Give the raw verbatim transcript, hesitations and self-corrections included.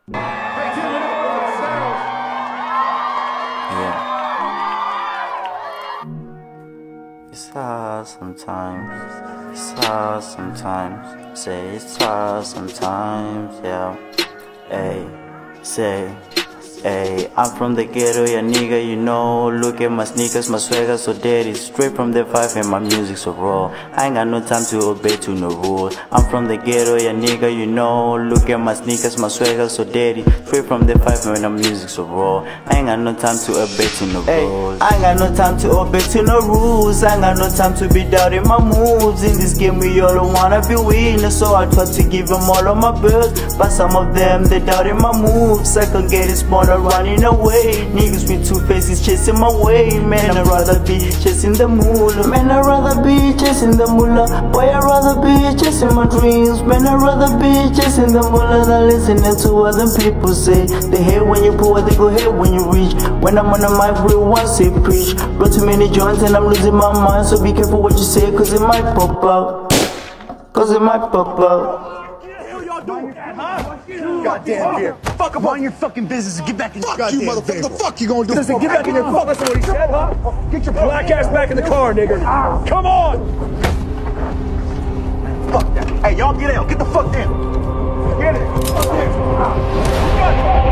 Yeah. It's hard sometimes. It's hard sometimes. Say it's hard sometimes. Yeah. Hey. Say. Hey, I'm from the ghetto, yeah nigga, you know. Look at my sneakers, my swagger so dirty. Straight from the five and my music so raw. I ain't got no time to obey to no rules. I'm from the ghetto, yeah nigga, you know. Look at my sneakers, my swagger so dirty. Straight from the five and my music so raw. I ain't got no time to obey to no rules. I ain't got no time to obey to no rules. I ain't got no time to be doubting my moves. In this game we all wanna be winners, so I try to give them all of my best. But some of them, they doubting my moves. I can get it smaller running away. Niggas with two faces chasing my way. Man, I'd rather be chasing the moolah. Man, I'd rather be chasing the moolah. Boy, I'd rather be chasing my dreams. Man, I'd rather be chasing the moolah than listening to what them people say. They hate when you poor, they go hate when you rich. When I'm on the mic, real one say preach. Blow too many joints and I'm losing my mind. So be careful what you say, cause it might pop out. Cause it might pop out. Goddamn beer. Fuck up on your fucking business and get back in your goddamn you, motherfucker. What the fuck you gonna do? Listen, get back in your fuck. That's what he said, huh? Get your black ass back in the car, nigga. Come on! Fuck that. Hey, y'all get out. Get the fuck down. Get it. Fuck it.